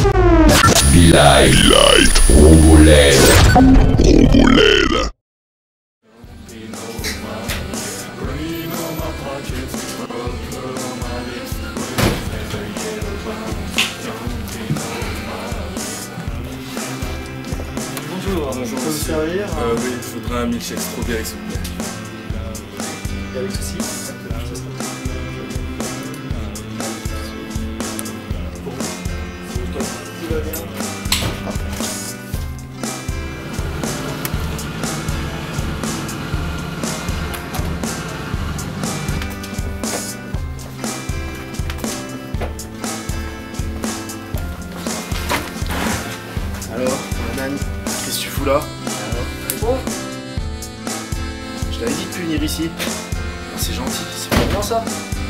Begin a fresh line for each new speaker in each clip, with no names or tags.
Be-Light, Roboled.
Bonjour, je peux vous servir
Oui, il faudrait un milkshake strawberry s'il vous plaît.
Et avec ceci tout va bien.
Alors, Manan, qu'est-ce que tu fous là?
Bon,
Je t'avais dit de plus venir ici. Oh, c'est gentil, c'est pas bien ça.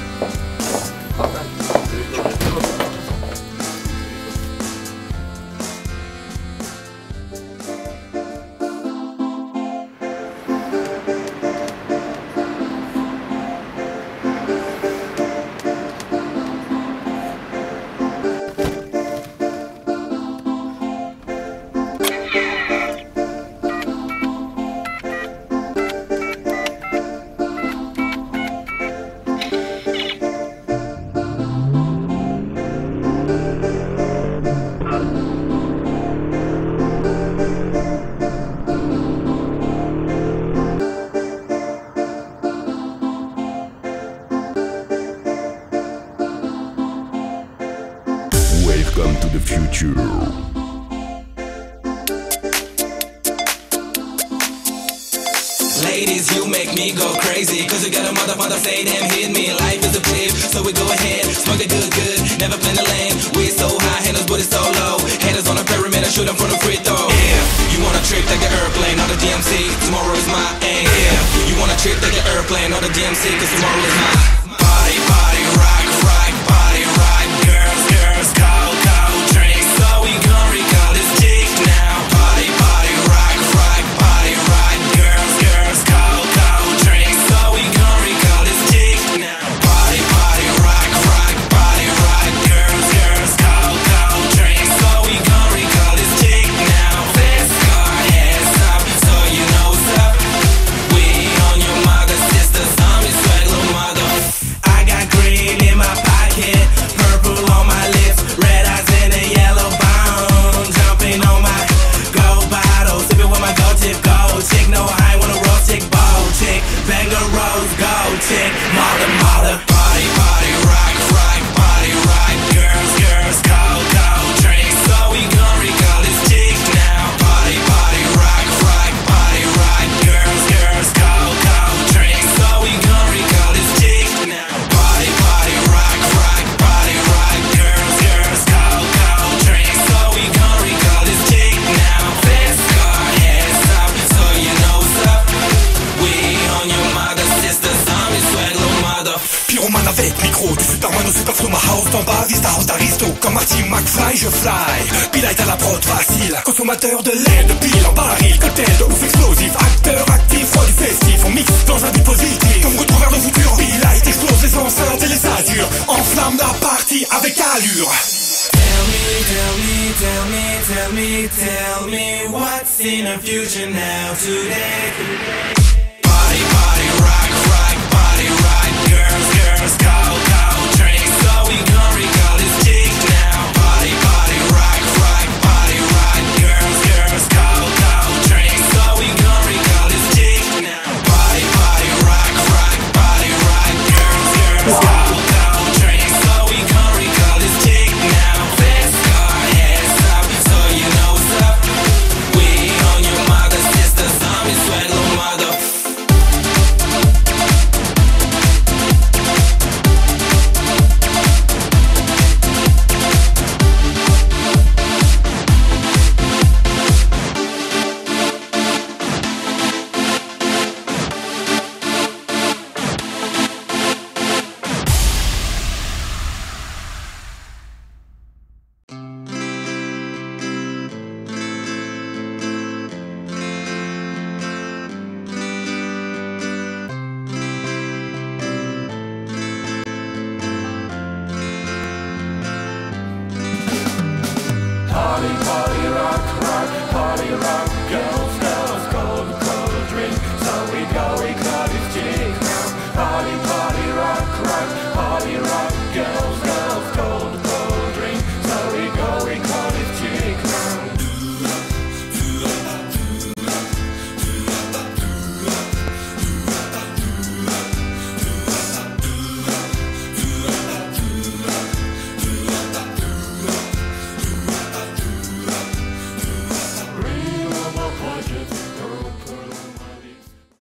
Welcome to the future.
Ladies, you make me go crazy, cause you got a mother say them hit me. Life is a flip, so we go ahead, smoke it good, never plan the lane. We so high, haters, but it's so low. Haters on a pyramid, I shoot them from the free throw. Yeah, you want a trip, take an airplane on the DMC, tomorrow is my aim. Yeah, you want a trip, take an airplane on the DMC, cause tomorrow is my party, party, rock, rock, party, rock. Girls, girls, cold, cold drinks, so we gon' recall this dick now. Party, party, rock, rock, party, rock. Girls, girls, cold, cold drinks, so we gon' recall this dick now. Party, party, rock, rock, party, rock. Girls, girls, cold, cold drinks, so we gon' recall this dick now. Let's go, hands up, so you know what's up. We on your mother, sisters, on this swag, little mother. I got green in my pocket, purple on my lips, red eyes and a yellow bone. Jumping on my gold bottle, sipping with my gold tip, gold chick. No, I ain't wanna roll chick, bold chick. Banger rose, gold chick, mother, mother. Party, party, rock, rock, party, rock. Girls, girls, cold, cold drinks, so we gon' recall this chick now. Party, party, rock, rock, party, rock. Girls, girls, cold, cold drinks, so we gon' recall this chick now. Party, party, rock, rock, party, rock. Girls, girls, cold, cold drinks, so we gon' recall this chick now. Let's go, hands up, so you know what's up. We on your mother, sisters, on this swag, little mother.
Pyromane avec micro, du Superman au Super Flow, ma house d'en bas, vise ta house d'aristo. Comme Marty McFly, je fly. Be-Light à la prod, facile. Consommateur de lait, de pile en baril. Cocktail de ouf explosif. Acteur actif, roi du festif. On mixe dans un but positif. Comme retour vers le futur. Be-Light explose les enceintes et les azures. Enflamme la partie avec allure.
Tell me, tell me, tell me, tell me, tell me what's in the future now today. Party, party, rock, rock, party, rock. Girls, girls, go.